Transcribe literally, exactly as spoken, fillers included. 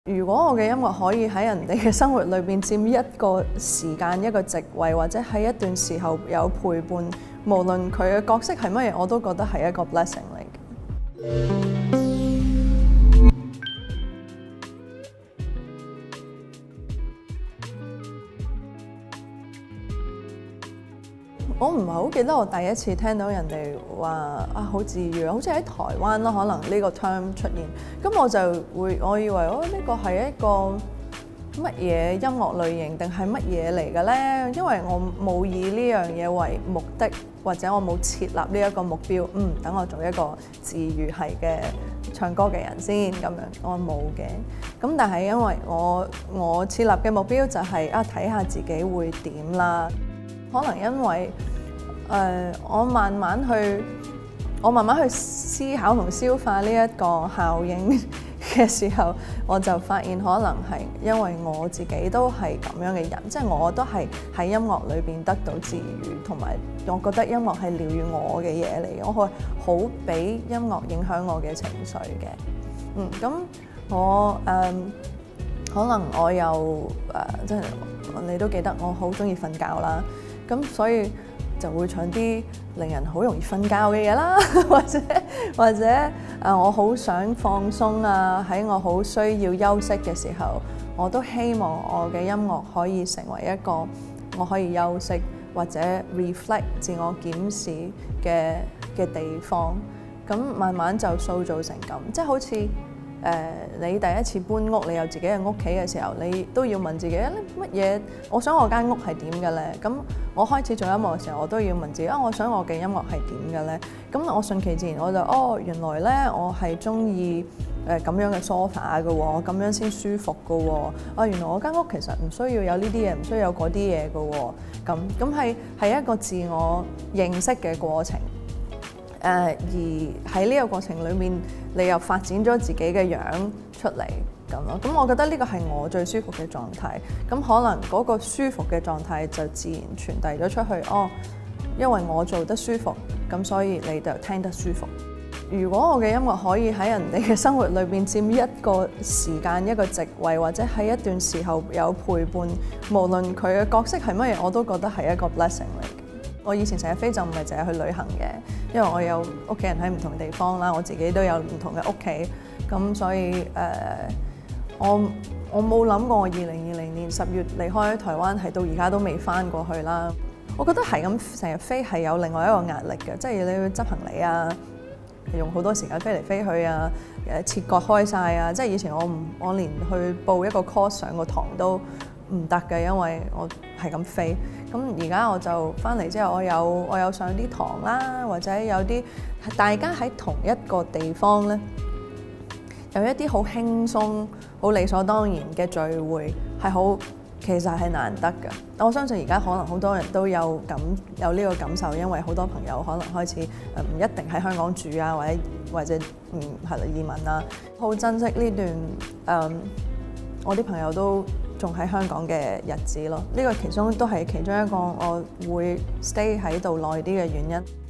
如果我嘅音樂可以喺人哋嘅生活裏邊佔一個時間、一個席位，或者喺一段時候有陪伴，無論佢嘅角色係乜嘢，我都覺得係一個 blessing 嚟嘅。我唔係好記得我第一次聽到人哋話啊好治癒，好似喺台灣啦，可能呢個 term 出現，咁我就會我以為哦呢個係一個乜嘢音樂類型定係乜嘢嚟嘅咧？因為我冇以呢樣嘢為目的，或者我冇設立呢一個目標。嗯，等我做一個治癒系嘅唱歌嘅人先咁樣，我冇嘅。咁但係因為我我設立嘅目標就係啊睇下自己會點啦。可能因為誒、呃、我慢慢去我慢慢去思考同消化呢一個效應嘅時候，我就發現可能係因為我自己都係咁樣嘅人，即係我都係喺音樂裏邊得到治癒，同埋我覺得音樂係療癒我嘅嘢嚟嘅，我係好俾音樂影響我嘅情緒嘅。嗯，咁我誒、呃、可能我又誒即係你都記得我好中意瞓覺啦。咁所以就會唱啲令人好容易瞓覺嘅嘢啦，或者或者誒、呃、我好想放鬆啊，喺我好需要休息嘅時候，我都希望我嘅音樂可以成為一個我可以休息或者 reflect 自我檢視嘅嘅地方。咁慢慢就塑造成咁，即係好似誒、呃、你第一次搬屋，你有自己嘅屋企嘅時候，你都要問自己乜嘢？我想我間屋係點嘅咧？咁我開始做音樂嘅時候，我都要問自己啊，我想我嘅音樂係點嘅咧？咁我順其自然，我就哦，原來咧我係中意誒咁樣嘅 sofa 嘅喎，我咁樣先舒服嘅喎。啊，原來我間屋其實唔需要有呢啲嘢，唔需要有嗰啲嘢嘅喎。咁咁係係一個自我認識嘅過程。誒、呃、而喺呢個過程裏面，你又發展咗自己嘅樣出嚟咁咯。咁我覺得呢個係我最舒服嘅狀態。咁可能嗰個舒服嘅狀態就自然傳遞咗出去。哦，因為我做得舒服，咁所以你就聽得舒服。如果我嘅音樂可以喺人哋嘅生活裏邊佔一個時間、一個席位，或者喺一段時候有陪伴，無論佢嘅角色係乜嘢，我都覺得係一個 blessing 嚟嘅。我以前成日飛就唔係淨係去旅行嘅，因為我有屋企人喺唔同地方啦，我自己都有唔同嘅屋企，咁所以誒、呃，我我冇諗過我二零二零年十月離開台灣，係到而家都未翻過去啦。我覺得係咁成日飛係有另外一個壓力嘅，即係你要執行李啊，用好多時間飛嚟飛去啊，誒切割開晒啊，即係以前我唔我連去報一個 course 上個堂都唔得嘅，因為我係咁飛。咁而家我就翻嚟之後，我有我有上啲堂啦，或者有啲大家喺同一個地方咧，有一啲好輕鬆、好理所當然嘅聚會，係好其實係難得嘅。我相信而家可能好多人都有感有呢個感受，因為好多朋友可能開始誒唔一定喺香港住啊，或者或者嗯係啦移民啊，好珍惜呢段誒、嗯、我啲朋友都仲喺香港嘅日子咯，呢個其中都係其中一個我會 stay 喺度耐啲嘅原因。